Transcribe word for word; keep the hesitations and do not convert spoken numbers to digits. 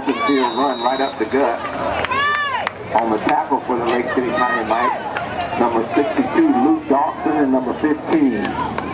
open field run right up the gut. On the tackle for the Lake City Mighty Mites, number sixty-two, Luke Dawson, and number fifteen,